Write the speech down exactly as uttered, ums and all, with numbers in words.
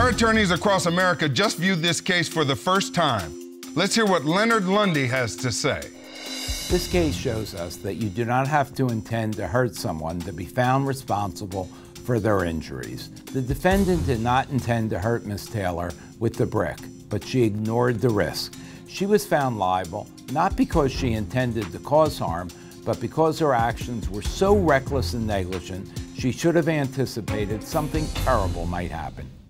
Our attorneys across America just viewed this case for the first time. Let's hear what Leonard Lundy has to say. This case shows us that you do not have to intend to hurt someone to be found responsible for their injuries. The defendant did not intend to hurt Miz Taylor with the brick, but she ignored the risk. She was found liable not because she intended to cause harm, but because her actions were so reckless and negligent, she should have anticipated something terrible might happen.